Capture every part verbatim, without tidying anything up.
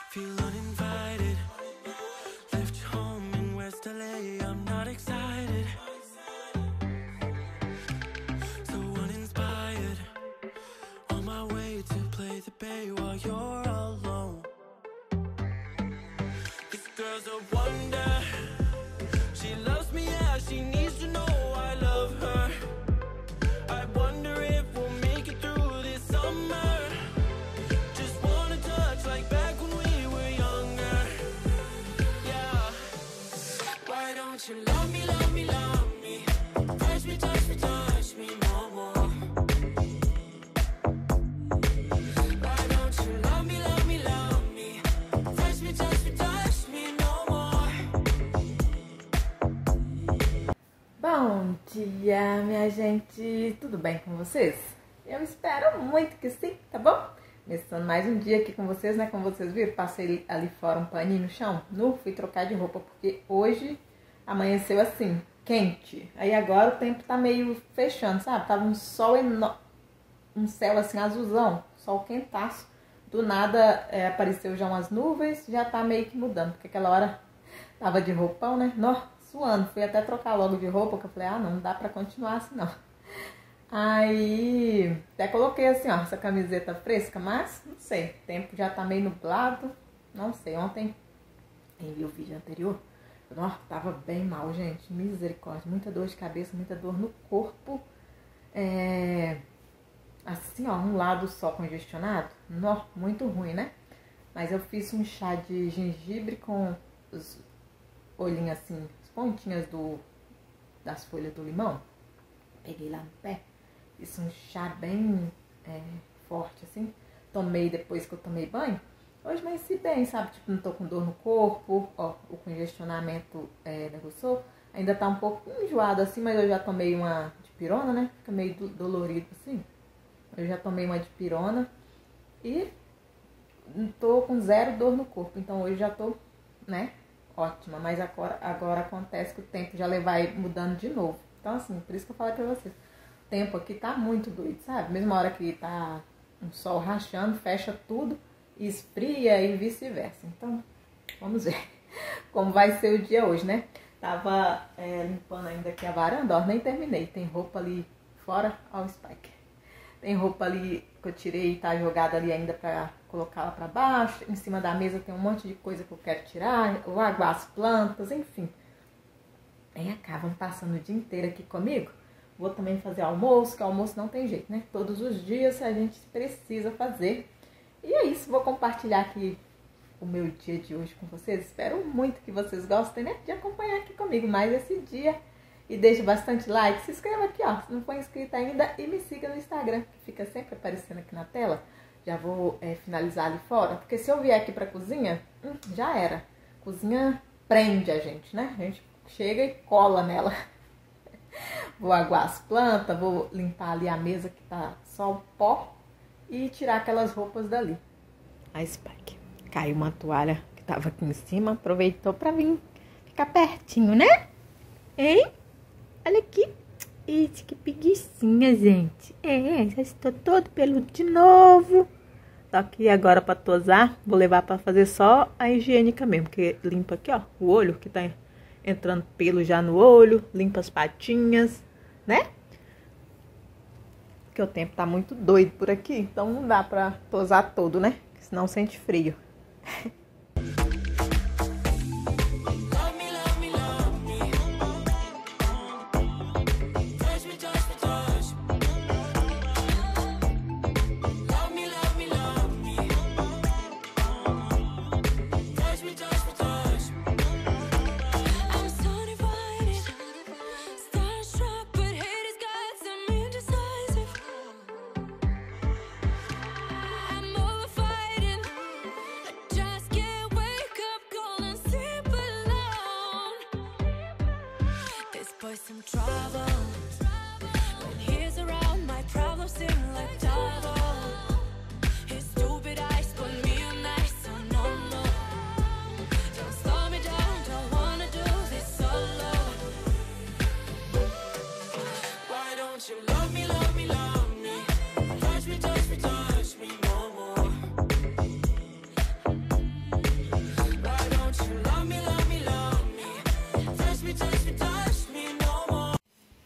Feel uninvited. Left home in West L A. I'm not excited. So uninspired. On my way to play the bay while you're alone. This girl's a wonder. She loves me, yeah, she needs to know I love her. I wonder if we'll make it through this summer. Just wanna touch like back when we were younger. Yeah. Why don't you love me, love me, love me? Touch me, touch me, touch me no more. Why don't you love me, love me, love me? Touch me, touch me, touch me no more. Bom dia, minha gente, tudo bem com vocês? Eu espero muito que sim, tá bom? Começando mais um dia aqui com vocês, né? Como vocês viram, passei ali fora um paninho no chão, nu, fui trocar de roupa, porque hoje amanheceu assim, quente. Aí agora o tempo tá meio fechando, sabe? Tava um sol enorme, um céu assim azulzão, sol quentaço. Do nada é, apareceu já umas nuvens, já tá meio que mudando, porque aquela hora tava de roupão, né? Nó, suando, fui até trocar logo de roupa, que eu falei, ah, não, não dá pra continuar assim não. Aí, até coloquei assim, ó, essa camiseta fresca, mas, não sei, o tempo já tá meio nublado, não sei, ontem, quem viu o vídeo anterior, ó, tava bem mal, gente, misericórdia, muita dor de cabeça, muita dor no corpo, é, assim, ó, um lado só congestionado, nó, muito ruim, né? Mas eu fiz um chá de gengibre com os olhinhos assim, pontinhas do, das folhas do limão, peguei lá no pé, fiz um chá bem é, forte assim, tomei depois que eu tomei banho, hoje amanheci bem, sabe, tipo, não tô com dor no corpo, ó, o congestionamento é, negociou, ainda tá um pouco enjoado assim, mas eu já tomei uma dipirona, né, fica meio do, dolorido assim, eu já tomei uma dipirona e tô com zero dor no corpo, então hoje já tô, né, ótima, mas agora, agora acontece que o tempo já vai mudando de novo. Então, assim, por isso que eu falei pra vocês. O tempo aqui tá muito doido, sabe? Mesma hora que tá um sol rachando, fecha tudo, esfria e vice-versa. Então, vamos ver como vai ser o dia hoje, né? Tava é, limpando ainda aqui a varanda, ó, nem terminei. Tem roupa ali fora, ó o Spike. Tem roupa ali que eu tirei e tá jogada ali ainda pra colocar lá pra baixo. Em cima da mesa tem um monte de coisa que eu quero tirar. Eu aguar as plantas, enfim. Vem cá, vão passando o dia inteiro aqui comigo. Vou também fazer almoço, que almoço não tem jeito, né? Todos os dias a gente precisa fazer. E é isso, vou compartilhar aqui o meu dia de hoje com vocês. Espero muito que vocês gostem, né? De acompanhar aqui comigo mais esse dia. E deixe bastante like, se inscreva aqui, ó, se não for inscrito ainda, e me siga no Instagram, que fica sempre aparecendo aqui na tela. Já vou é, finalizar ali fora, porque se eu vier aqui pra cozinha, hum, já era. Cozinha prende a gente, né? A gente chega e cola nela. Vou aguar as plantas, vou limpar ali a mesa que tá só o pó e tirar aquelas roupas dali. A Spike, caiu uma toalha que tava aqui em cima, aproveitou pra vir ficar pertinho, né? Hein? Olha aqui. Isso, que preguicinha, gente. É, já estou todo peludo de novo. Tô aqui agora pra tosar. Vou levar pra fazer só a higiênica mesmo. Porque limpa aqui, ó, o olho, que tá entrando pelo já no olho. Limpa as patinhas, né? Porque o tempo tá muito doido por aqui. Então não dá pra tosar todo, né? Senão sente frio. Just get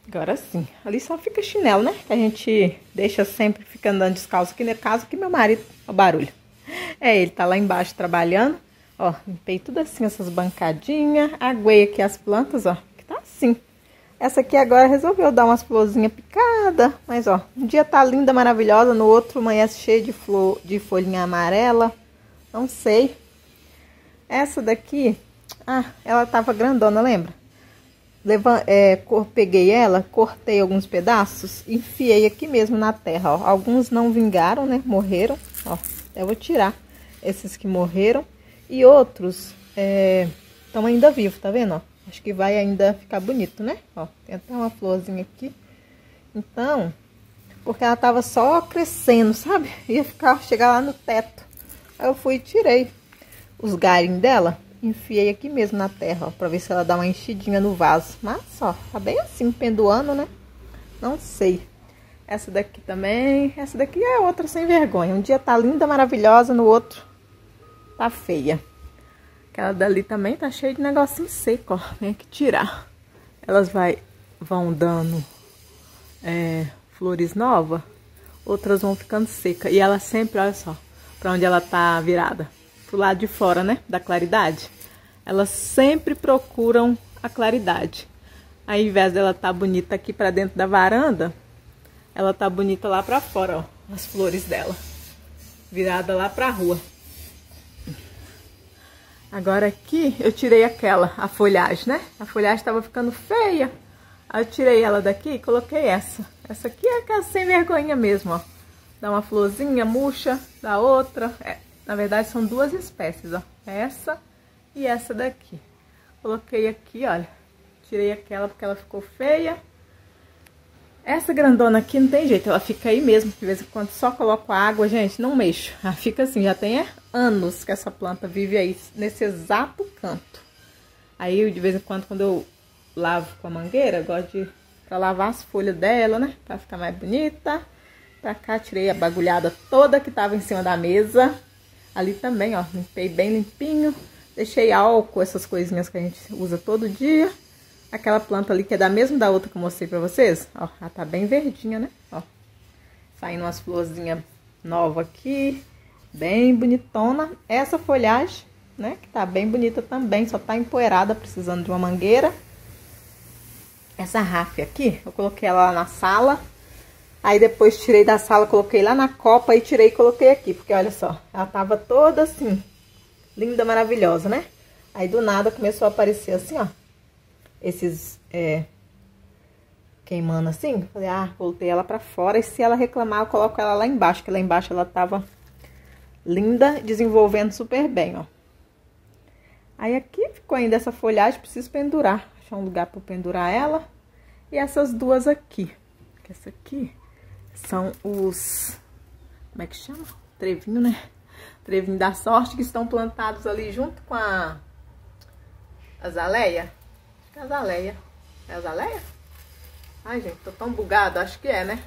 Agora sim. Ali só fica chinelo, né? Que a gente deixa sempre fica andando descalço aqui no caso que meu marido... Ó o barulho. É, ele tá lá embaixo trabalhando. Ó, limpei tudo assim, essas bancadinhas. Aguei aqui as plantas, ó. Que tá assim. Essa aqui agora resolveu dar umas florzinhas picadas. Mas, ó, um dia tá linda, maravilhosa. No outro amanhece cheio de flor, de folhinha amarela. Não sei. Essa daqui... Ah, ela tava grandona, lembra? Leva, é, cor, peguei ela, cortei alguns pedaços, enfiei aqui mesmo na terra, ó. Alguns não vingaram, né? Morreram, ó. Eu vou tirar esses que morreram. E outros estão é, ainda vivos, tá vendo, ó? Acho que vai ainda ficar bonito, né? Ó, tem até uma florzinha aqui. Então, porque ela tava só crescendo, sabe? Ia ficar, chegar lá no teto. Aí eu fui e tirei os galhos dela. Enfiei aqui mesmo na terra, ó, pra ver se ela dá uma enchidinha no vaso. Mas, ó, tá bem assim, pendoando, né? Não sei. Essa daqui também, essa daqui é outra sem vergonha. Um dia tá linda, maravilhosa, no outro tá feia. Aquela dali também tá cheia de negocinho seco, ó. Tem que tirar. Elas vai, vão dando é, flores novas, outras vão ficando secas. E ela sempre, olha só, pra onde ela tá virada. Pro lado de fora, né, da claridade. Elas sempre procuram a claridade. Ao invés dela tá bonita aqui pra dentro da varanda, ela tá bonita lá pra fora, ó, as flores dela. Virada lá pra rua. Agora aqui eu tirei aquela, a folhagem, né? A folhagem tava ficando feia. Aí eu tirei ela daqui e coloquei essa. Essa aqui é aquela sem vergonha mesmo, ó. Dá uma florzinha, murcha, dá outra. É. Na verdade, são duas espécies, ó. Essa e essa daqui. Coloquei aqui, olha. Tirei aquela porque ela ficou feia. Essa grandona aqui não tem jeito, ela fica aí mesmo. De vez em quando só coloco água, gente, não mexo. Ela fica assim, já tem é, anos que essa planta vive aí, nesse exato canto. Aí, de vez em quando, quando eu lavo com a mangueira, eu gosto de pra lavar as folhas dela, né? Pra ficar mais bonita. Pra cá, tirei a bagulhada toda que tava em cima da mesa. Ali também, ó, limpei bem limpinho. Deixei álcool, essas coisinhas que a gente usa todo dia. Aquela planta ali que é da mesma da outra que eu mostrei pra vocês. Ó, ela tá bem verdinha, né? Ó, saindo umas florzinhas novas aqui. Bem bonitona. Essa folhagem, né, que tá bem bonita também. Só tá empoeirada, precisando de uma mangueira. Essa ráfia aqui, eu coloquei ela lá na sala. Aí depois tirei da sala, coloquei lá na copa e tirei e coloquei aqui. Porque olha só, ela tava toda assim, linda, maravilhosa, né? Aí do nada começou a aparecer assim, ó. Esses, é, queimando assim. Falei, ah, voltei ela pra fora. E se ela reclamar, eu coloco ela lá embaixo. Que lá embaixo ela tava linda, desenvolvendo super bem, ó. Aí aqui ficou ainda essa folhagem, preciso pendurar. Achar um lugar pra pendurar ela. E essas duas aqui. Essa aqui... São os... Como é que chama? Trevinho, né? Trevinho da sorte, que estão plantados ali junto com a... Azaleia. Acho que é azaleia. É azaleia? Ai, gente, tô tão bugada. Acho que é, né?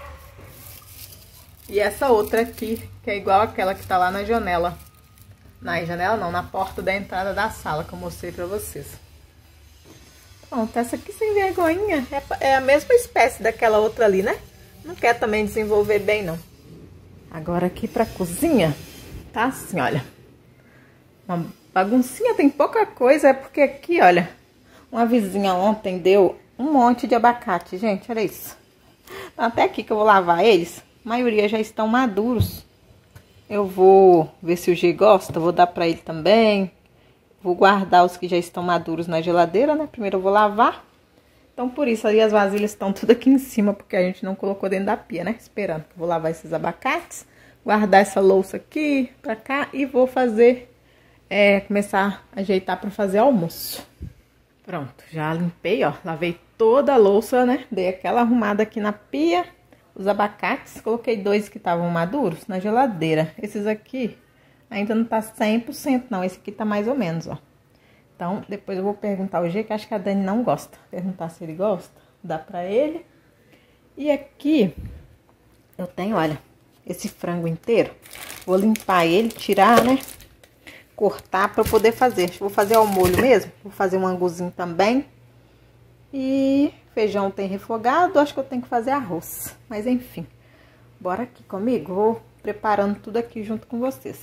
E essa outra aqui, que é igual aquela que tá lá na janela. Na janela não, na porta da entrada da sala, que eu mostrei pra vocês. Pronto, essa aqui sem vergonhinha. É, é a mesma espécie daquela outra ali, né? Não quer também desenvolver bem, não. Agora aqui pra cozinha, tá assim, olha. Uma baguncinha, tem pouca coisa, é porque aqui, olha, uma vizinha ontem deu um monte de abacate, gente, olha isso. Até aqui que eu vou lavar eles, a maioria já estão maduros. Eu vou ver se o G gosta, vou dar pra ele também. Vou guardar os que já estão maduros na geladeira, né? Primeiro eu vou lavar. Então, por isso, ali as vasilhas estão tudo aqui em cima, porque a gente não colocou dentro da pia, né? Esperando. Vou lavar esses abacates, guardar essa louça aqui pra cá e vou fazer, é, começar a ajeitar pra fazer almoço. Pronto, já limpei, ó, lavei toda a louça, né? Dei aquela arrumada aqui na pia. Os abacates, coloquei dois que estavam maduros na geladeira. Esses aqui ainda não tá cem por cento não, esse aqui tá mais ou menos, ó. Então, depois eu vou perguntar ao G, que acho que a Dani não gosta. Perguntar se ele gosta, dá pra ele. E aqui, eu tenho, olha, esse frango inteiro. Vou limpar ele, tirar, né? Cortar pra eu poder fazer. Vou fazer ao molho mesmo. Vou fazer um anguzinho também. E feijão tem refogado, acho que eu tenho que fazer arroz. Mas enfim, bora aqui comigo, vou preparando tudo aqui junto com vocês.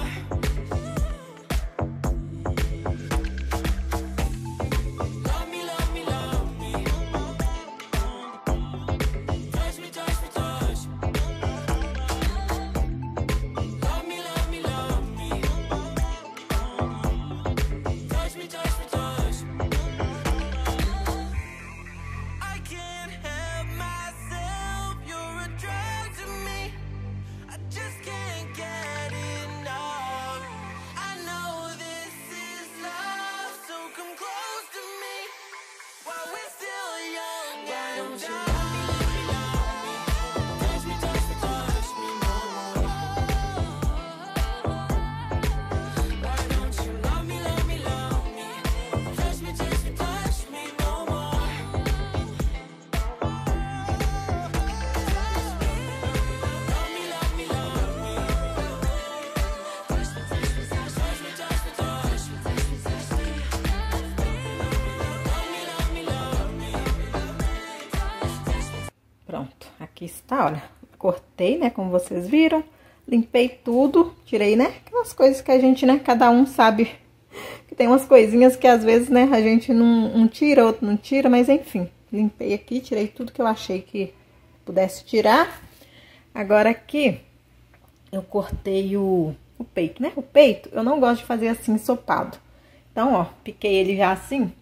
Pronto, aqui está, olha, cortei, né, como vocês viram, limpei tudo, tirei, né, aquelas coisas que a gente, né, cada um sabe que tem umas coisinhas que às vezes, né, a gente não, um tira, outro não tira, mas enfim, limpei aqui, tirei tudo que eu achei que pudesse tirar. Agora aqui, eu cortei o, o peito, né, o peito eu não gosto de fazer assim ensopado, então, ó, piquei ele já assim,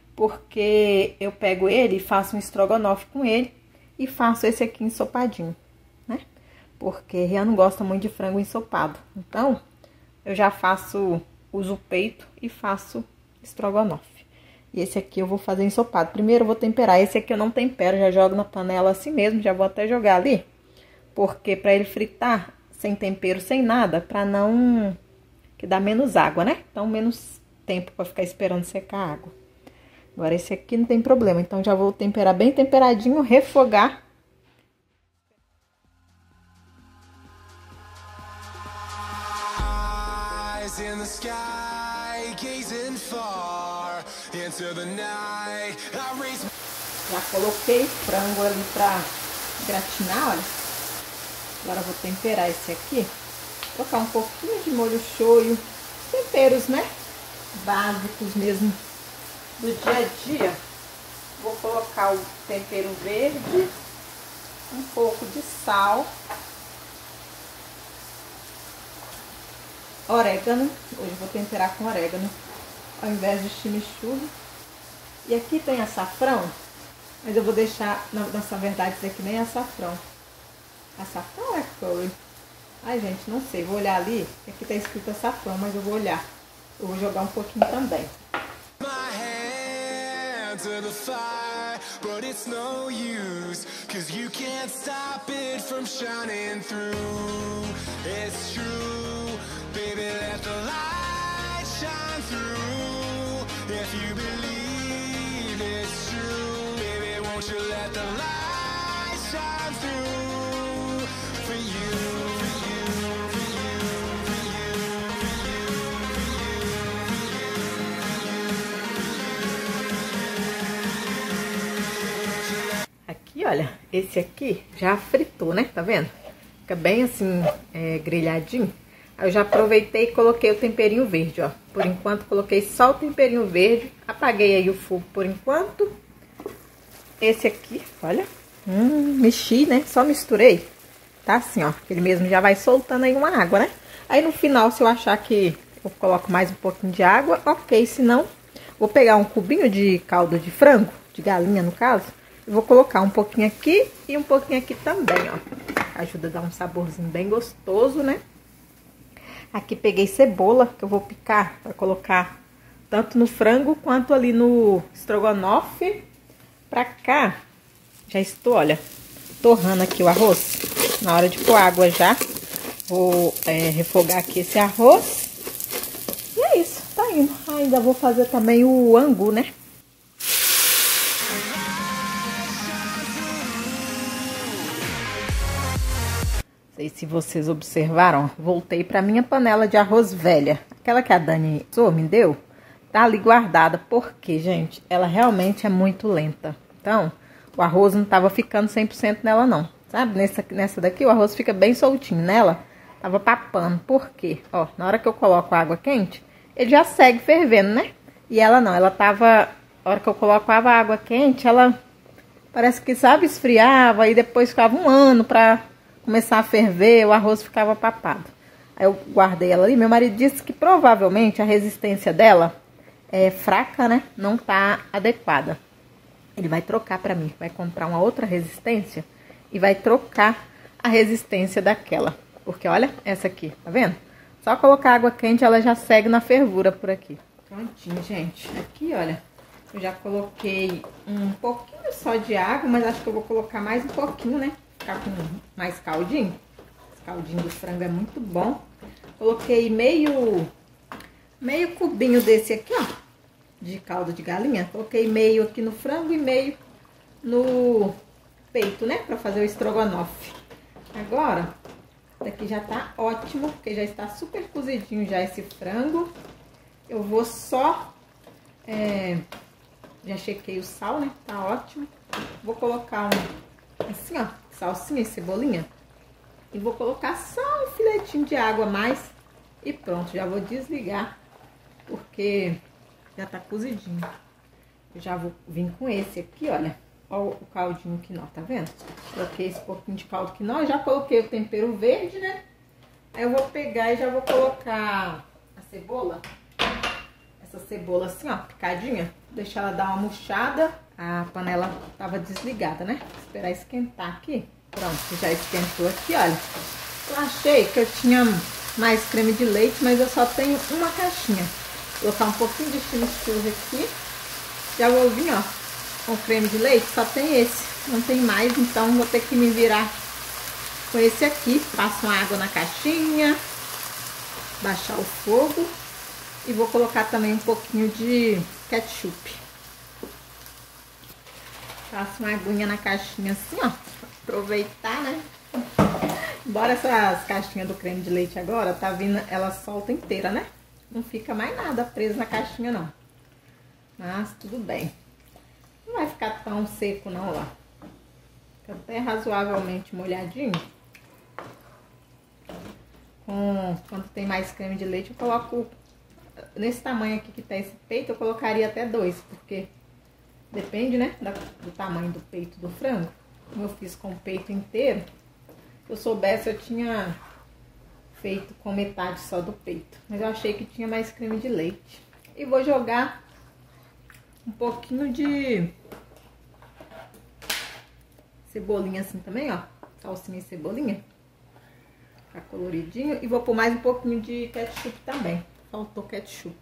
porque eu pego ele e faço um estrogonofe com ele, e faço esse aqui ensopadinho, né? Porque Rian não gosta muito de frango ensopado. Então, eu já faço, uso o peito e faço estrogonofe. E esse aqui eu vou fazer ensopado. Primeiro eu vou temperar. Esse aqui eu não tempero, já jogo na panela assim mesmo. Já vou até jogar ali. Porque pra ele fritar sem tempero, sem nada, pra não... que dá menos água, né? Então, menos tempo pra ficar esperando secar a água. Agora, esse aqui não tem problema, então já vou temperar bem temperadinho, refogar. Já coloquei frango ali pra gratinar, olha. Agora eu vou temperar esse aqui. Colocar um pouquinho de molho shoyu, temperos, né? Básicos mesmo. Do dia a dia, vou colocar o tempero verde, um pouco de sal, orégano, hoje eu vou temperar com orégano, ao invés de chimichurri. E aqui tem açafrão, mas eu vou deixar, na, na verdade isso aqui nem é açafrão, açafrão é curry. Ai gente, não sei, vou olhar ali, aqui tá escrito açafrão, mas eu vou olhar, eu vou jogar um pouquinho também. To the fire, but it's no use, cause you can't stop it from shining through. It's true, baby, let the light shine through. If you believe it's true, baby, won't you let the light shine through for you, for you, for you, for you, for you. Aqui, olha, esse aqui já fritou, né? Tá vendo? Fica bem assim, é, grelhadinho. Aí eu já aproveitei e coloquei o temperinho verde, ó. Por enquanto, coloquei só o temperinho verde. Apaguei aí o fogo por enquanto. Esse aqui, olha. Hum, mexi, né? Só misturei. Tá assim, ó. Ele mesmo já vai soltando aí uma água, né? Aí no final, se eu achar que eu coloco mais um pouquinho de água, ok. Se não, vou pegar um cubinho de caldo de frango, de galinha no caso. Eu vou colocar um pouquinho aqui e um pouquinho aqui também, ó. Ajuda a dar um saborzinho bem gostoso, né? Aqui peguei cebola, que eu vou picar para colocar tanto no frango quanto ali no estrogonofe. Pra cá, já estou, olha, torrando aqui o arroz. Na hora de pôr água já, vou é, refogar aqui esse arroz. E é isso, tá indo. Ainda vou fazer também o angu, né? Não sei se vocês observaram, voltei para minha panela de arroz velha. Aquela que a Dani me deu, tá ali guardada. Porque, gente, ela realmente é muito lenta. Então, o arroz não tava ficando cem por cento nela não, sabe? Nessa, nessa daqui o arroz fica bem soltinho, nela tava papando. Por quê? Ó, na hora que eu coloco a água quente, ele já segue fervendo, né? E ela não, ela tava, na hora que eu colocava a água quente, ela parece que, sabe, esfriava e depois ficava um ano pra começar a ferver, o arroz ficava papado. Aí eu guardei ela ali, meu marido disse que provavelmente a resistência dela é fraca, né? Não tá adequada. Ele vai trocar pra mim, vai comprar uma outra resistência e vai trocar a resistência daquela. Porque olha essa aqui, tá vendo? Só colocar água quente, ela já segue na fervura por aqui. Prontinho, gente. Aqui, olha, eu já coloquei um pouquinho só de água, mas acho que eu vou colocar mais um pouquinho, né? Ficar com mais caldinho. Esse caldinho do frango é muito bom. Coloquei meio, meio cubinho desse aqui, ó, de caldo de galinha. Coloquei meio aqui no frango e meio no peito, né? Pra fazer o estrogonofe. Agora, daqui já tá ótimo, porque já está super cozidinho já esse frango. Eu vou só... É, já chequei o sal, né? Tá ótimo. Vou colocar um, assim, ó, salsinha e cebolinha. E vou colocar só um filetinho de água a mais. E pronto, já vou desligar, porque já tá cozidinho. Eu já vou vir com esse aqui, olha. Olha o caldinho quinó, tá vendo? Coloquei esse pouquinho de caldo quinó, já coloquei o tempero verde, né? Aí eu vou pegar e já vou colocar a cebola. Essa cebola assim, ó, picadinha. Deixar ela dar uma murchada. A panela tava desligada, né? Vou esperar esquentar aqui. Pronto, já esquentou aqui, olha. Eu achei que eu tinha mais creme de leite, mas eu só tenho uma caixinha. Vou colocar um pouquinho de chimichurri aqui. Já vou vir, ó, com creme de leite, só tem esse. Não tem mais, então vou ter que me virar com esse aqui. Passo uma água na caixinha. Baixar o fogo. E vou colocar também um pouquinho de ketchup. Passo uma aguinha na caixinha assim, ó. Aproveitar, né? Embora essas caixinhas do creme de leite agora, tá vindo, ela solta inteira, né? Não fica mais nada preso na caixinha, não. Mas tudo bem. Não vai ficar tão seco, não, ó. Fica até razoavelmente molhadinho. Com, quando tem mais creme de leite, eu coloco... Nesse tamanho aqui que tá esse peito, eu colocaria até dois, porque depende, né, da, do tamanho do peito do frango. Como eu fiz com o peito inteiro, se eu soubesse, eu tinha feito com metade só do peito. Mas eu achei que tinha mais creme de leite. E vou jogar um pouquinho de cebolinha assim também, ó. Salsinha e cebolinha. Tá coloridinho. E vou pôr mais um pouquinho de ketchup também. Faltou ketchup.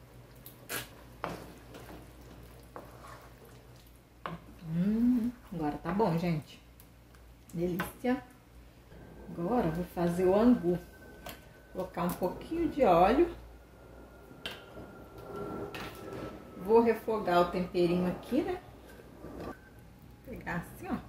Hum, agora tá bom, gente. Delícia. Agora vou fazer o angu. Colocar um pouquinho de óleo. Vou refogar o temperinho aqui, né? Vou pegar assim, ó.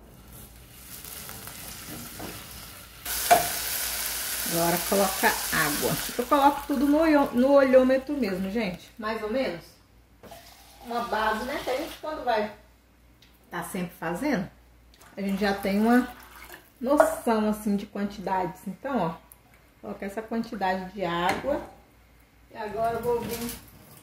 Agora coloca água. Eu coloco tudo no, no olhômetro mesmo, gente. Mais ou menos. Uma base, né? Que a gente quando vai tá sempre fazendo, a gente já tem uma noção assim de quantidades. Então, ó, coloca essa quantidade de água. E agora eu vou vir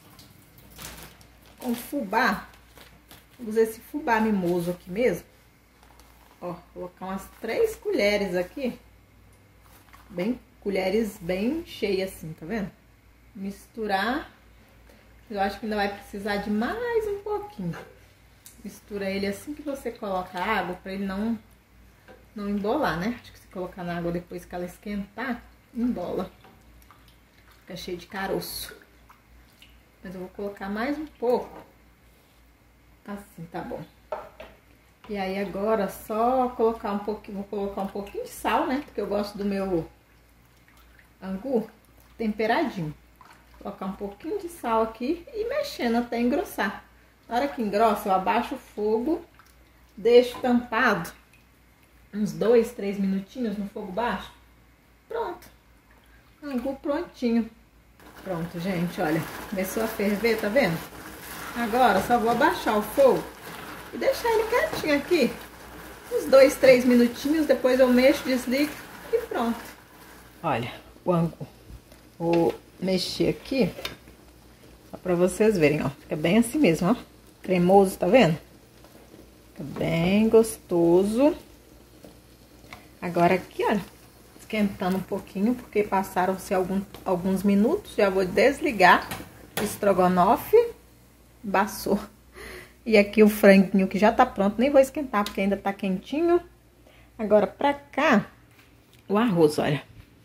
com fubá. Vou usar esse fubá mimoso aqui mesmo. Ó, colocar umas três colheres aqui. Bem, colheres bem cheias assim, tá vendo? Misturar. Eu acho que ainda vai precisar de mais um pouquinho. Mistura ele assim que você coloca a água, pra ele não, não embolar, né? Acho que se colocar na água depois que ela esquentar, embola. Fica cheio de caroço. Mas eu vou colocar mais um pouco. Assim, tá bom. E aí agora só colocar um pouquinho, vou colocar um pouquinho de sal, né? Porque eu gosto do meu angu temperadinho. Vou colocar um pouquinho de sal aqui e mexendo até engrossar. Na hora que engrossa, eu abaixo o fogo, deixo tampado uns dois, três minutinhos no fogo baixo. Pronto. Angu prontinho. Pronto, gente, olha. Começou a ferver, tá vendo? Agora só vou abaixar o fogo e deixar ele quietinho aqui. Uns dois, três minutinhos, depois eu mexo, desligo e pronto. Olha, o angu. Vou mexer aqui, só pra vocês verem, ó. Fica bem assim mesmo, ó. Cremoso, tá vendo? Fica bem gostoso. Agora aqui, olha, esquentando um pouquinho, porque passaram-se algum, alguns minutos. Já vou desligar o estrogonofe. Baçou. E aqui o franguinho que já tá pronto, nem vou esquentar, porque ainda tá quentinho. Agora pra cá, o arroz, olha.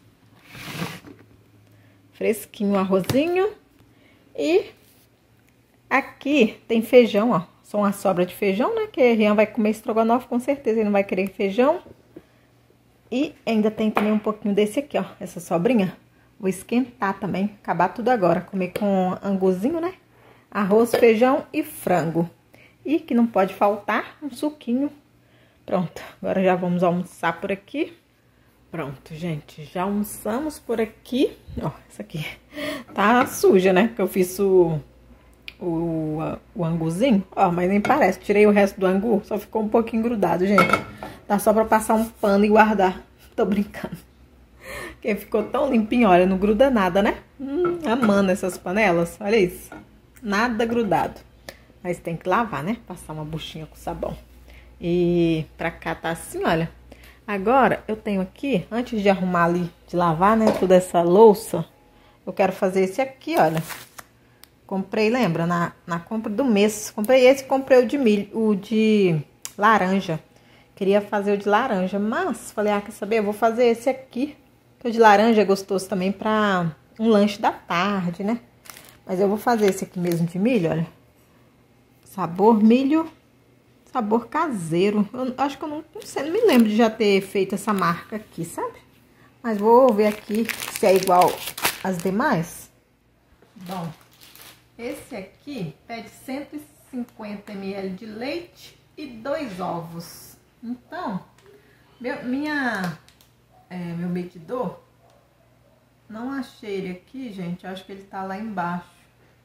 Fresquinho o arrozinho. E aqui tem feijão, ó. Só uma sobra de feijão, né? Que Rian vai comer estrogonofe, com certeza ele não vai querer feijão. E ainda tem também um pouquinho desse aqui, ó. Essa sobrinha. Vou esquentar também, acabar tudo agora. Comer com anguzinho, né? Arroz, feijão e frango. E que não pode faltar um suquinho. Pronto, agora já vamos almoçar por aqui. Pronto, gente, já almoçamos por aqui. Ó, essa aqui tá suja, né? Porque eu fiz o, o, o anguzinho. Ó, mas nem parece. Tirei o resto do angu, só ficou um pouquinho grudado, gente. Dá só pra passar um pano e guardar. Tô brincando. Porque ficou tão limpinho, olha, não gruda nada, né? Hum, amando essas panelas, olha isso. Nada grudado. Mas tem que lavar, né? Passar uma buchinha com sabão. E pra cá tá assim, olha. Agora, eu tenho aqui, antes de arrumar ali, de lavar, né, toda essa louça, eu quero fazer esse aqui, olha. Comprei, lembra? Na, na compra do mês. Comprei esse, comprei o de milho, o de laranja. Queria fazer o de laranja, mas falei, ah, quer saber? Eu vou fazer esse aqui. Que o de laranja é gostoso também pra um lanche da tarde, né? Mas eu vou fazer esse aqui mesmo de milho, olha. Sabor milho, sabor caseiro. Eu acho que eu não, não sei, não me lembro de já ter feito essa marca aqui, sabe? Mas vou ver aqui se é igual às demais. Bom, esse aqui pede cento e cinquenta mililitros de leite e dois ovos. Então, meu, minha, é, meu medidor, não achei ele aqui, gente. Acho que ele tá lá embaixo.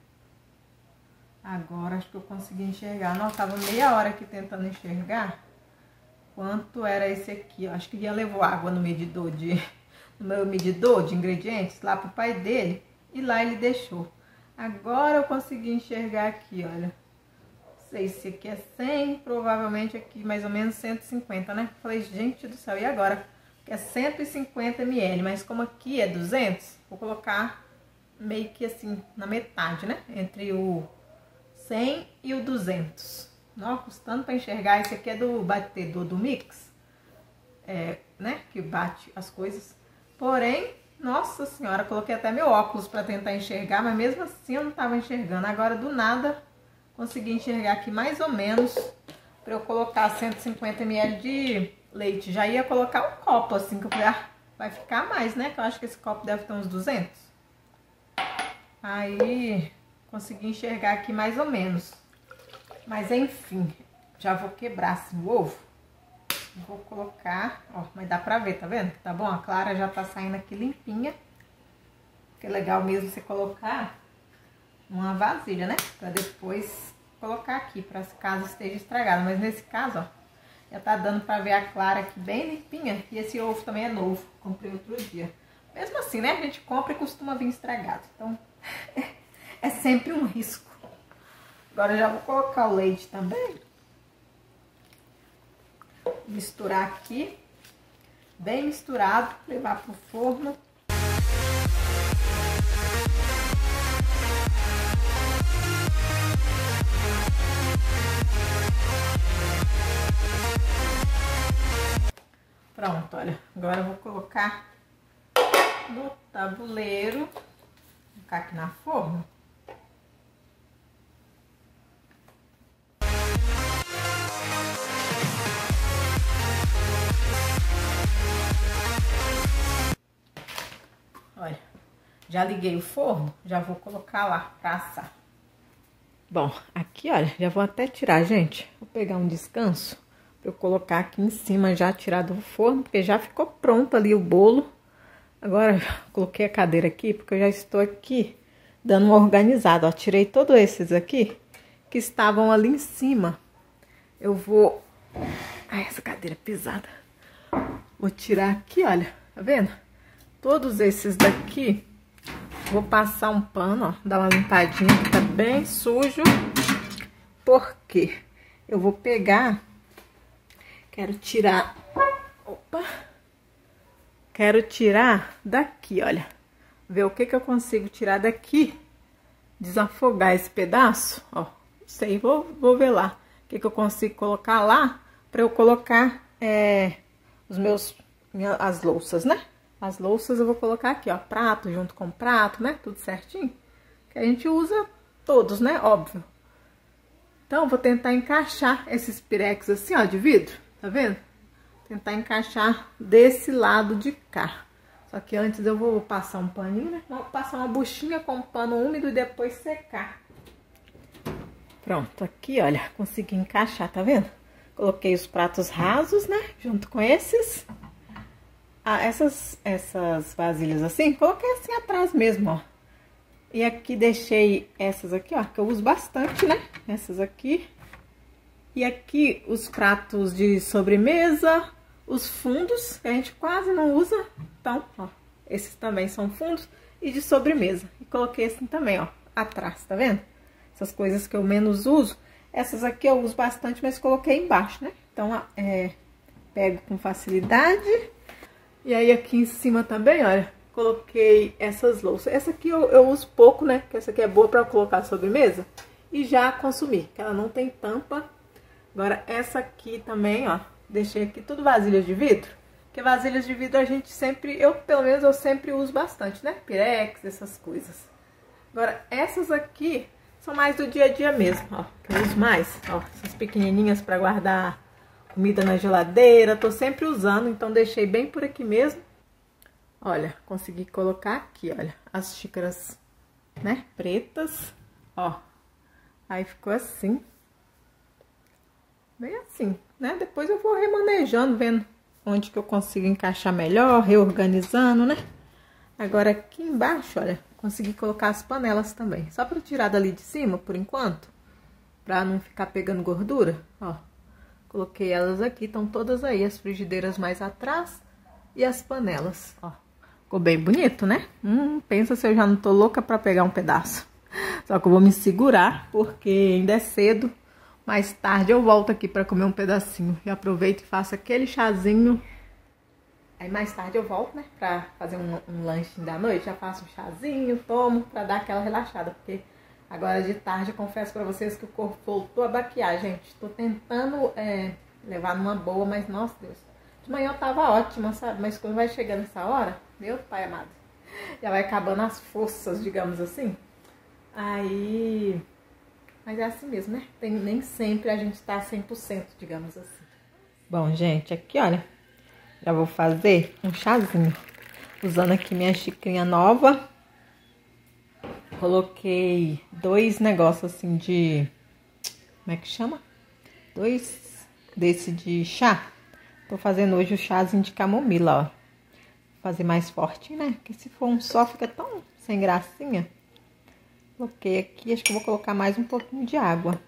Agora acho que eu consegui enxergar. Não, tava meia hora aqui tentando enxergar quanto era esse aqui. Eu acho que ia levou água no medidor de no meu medidor de ingredientes lá pro pai dele e lá ele deixou. Agora eu consegui enxergar aqui, olha. Não sei se aqui é cem, provavelmente aqui mais ou menos cento e cinquenta, né? Falei, gente do céu, e agora? Que é cento e cinquenta mililitros, mas como aqui é duzentos, vou colocar meio que assim na metade, né? Entre o cem e o duzentos. Não, custando para enxergar. Esse aqui é do batedor do Mix, é, né? Que bate as coisas. Porém, nossa senhora, coloquei até meu óculos para tentar enxergar, mas mesmo assim eu não tava enxergando. Agora do nada consegui enxergar aqui mais ou menos para eu colocar cento e cinquenta mililitros de leite. Já ia colocar um copo assim, que eu falei, ah, vai ficar mais, né? Que eu acho que esse copo deve ter uns duzentos. Aí consegui enxergar aqui mais ou menos. Mas enfim, já vou quebrar assim o ovo. Vou colocar, ó, mas dá pra ver, tá vendo? Tá bom? A clara já tá saindo aqui limpinha. Que é legal mesmo você colocar numa vasilha, né? Pra depois colocar aqui, pra caso esteja estragado. Mas nesse caso, ó, já tá dando pra ver a clara aqui bem limpinha. E esse ovo também é novo, comprei outro dia. Mesmo assim, né? A gente compra e costuma vir estragado. Então, é sempre um risco. Agora já vou colocar o leite também. Misturar aqui. Bem misturado. Levar pro forno. Pronto, olha. Agora eu vou colocar no tabuleiro. Vou colocar aqui na forma. Olha, já liguei o forno, já vou colocar lá pra assar. Bom, aqui, olha, já vou até tirar, gente. Vou pegar um descanso pra eu colocar aqui em cima, já tirar do forno, porque já ficou pronto ali o bolo. Agora, coloquei a cadeira aqui, porque eu já estou aqui dando uma organizada, ó. Tirei todos esses aqui, que estavam ali em cima. eu vou... Ai, essa cadeira é pesada. Vou tirar aqui, olha, tá vendo? Todos esses daqui, vou passar um pano, ó, dar uma limpadinha, que tá bem sujo. Por quê? Eu vou pegar, quero tirar... Opa! Quero tirar daqui, olha. Ver o que que eu consigo tirar daqui. Desafogar esse pedaço, ó. Não sei, vou, vou ver lá. O que que eu consigo colocar lá pra eu colocar é, os meus... Minha, as louças, né? As louças eu vou colocar aqui, ó. Prato junto com prato, né? Tudo certinho. Que a gente usa todos, né? Óbvio. Então, eu vou tentar encaixar esses pirex assim, ó, de vidro. Tá vendo? Tentar encaixar desse lado de cá. Só que antes eu vou passar um paninho, né? Vou passar uma buchinha com pano úmido e depois secar. Pronto, aqui, olha, consegui encaixar, tá vendo? Coloquei os pratos rasos, né? Junto com esses. Ah, essas, essas vasilhas assim, coloquei assim atrás mesmo, ó. E aqui deixei essas aqui, ó, que eu uso bastante, né? Essas aqui. E aqui os pratos de sobremesa, os fundos, que a gente quase não usa. Então, ó, esses também são fundos e de sobremesa. E coloquei assim também, ó, atrás, tá vendo? Essas coisas que eu menos uso. Essas aqui eu uso bastante, mas coloquei embaixo, né? Então, é, pego com facilidade. E aí aqui em cima também, olha, coloquei essas louças. Essa aqui eu, eu uso pouco, né? Porque essa aqui é boa pra colocar sobremesa. E já consumi, que ela não tem tampa. Agora, essa aqui também, ó, deixei aqui tudo vasilhas de vidro. Porque vasilhas de vidro a gente sempre, eu pelo menos eu sempre uso bastante, né? Pirex, essas coisas. Agora, essas aqui são mais do dia a dia mesmo, ó, que eu uso mais. Ó, essas pequenininhas pra guardar comida na geladeira, tô sempre usando, então deixei bem por aqui mesmo. Olha, consegui colocar aqui, olha, as xícaras, né, pretas, ó. Aí ficou assim. Bem assim, né? Depois eu vou remanejando, vendo onde que eu consigo encaixar melhor, reorganizando, né? Agora aqui embaixo, olha, consegui colocar as panelas também. Só pra tirar dali de cima, por enquanto, pra não ficar pegando gordura, ó. Coloquei elas aqui, estão todas aí, as frigideiras mais atrás e as panelas, ó. Ficou bem bonito, né? Hum, pensa se eu já não tô louca pra pegar um pedaço. Só que eu vou me segurar, porque ainda é cedo. Mais tarde eu volto aqui pra comer um pedacinho. E aproveito e faço aquele chazinho. Aí mais tarde eu volto, né? Pra fazer um, um lanchinho da noite. Já faço um chazinho, tomo pra dar aquela relaxada. Porque agora de tarde eu confesso pra vocês que o corpo voltou a baquear, gente. Tô tentando é, levar numa boa, mas nossa Deus. De manhã eu tava ótima, sabe? Mas quando vai chegando essa hora, meu pai amado, já vai acabando as forças, digamos assim. Aí... Mas é assim mesmo, né? Tem, nem sempre a gente tá cem por cento, digamos assim. Bom, gente, aqui, olha. Já vou fazer um chazinho. Usando aqui minha xicrinha nova. Coloquei dois negócios assim de... Como é que chama? Dois desse de chá. Tô fazendo hoje o chazinho de camomila, ó. Vou fazer mais forte, né? Porque se for um só, fica tão sem gracinha. Coloquei aqui, acho que eu vou colocar mais um pouquinho de água.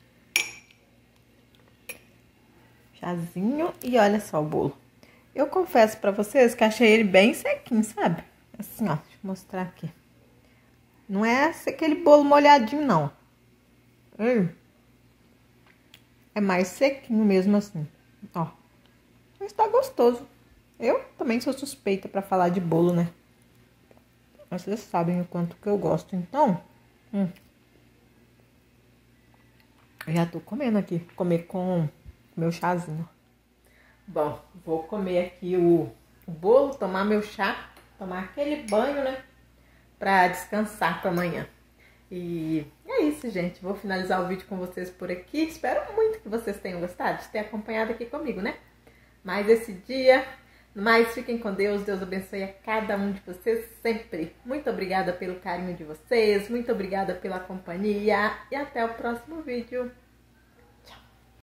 Chazinho e olha só o bolo. Eu confesso pra vocês que achei ele bem sequinho, sabe? Assim, ó, deixa eu mostrar aqui. Não é aquele bolo molhadinho, não. É mais sequinho mesmo assim, ó. Mas tá gostoso. Eu também sou suspeita pra falar de bolo, né? Mas vocês sabem o quanto que eu gosto, então... Hum. Eu já tô comendo aqui. Comer com meu chazinho. Bom, vou comer aqui o, o bolo, tomar meu chá, tomar aquele banho, né? Pra descansar pra amanhã. E é isso, gente. Vou finalizar o vídeo com vocês por aqui. Espero muito que vocês tenham gostado de ter acompanhado aqui comigo, né? Mais esse dia... Mas fiquem com Deus, Deus abençoe a cada um de vocês sempre. Muito obrigada pelo carinho de vocês, muito obrigada pela companhia e até o próximo vídeo.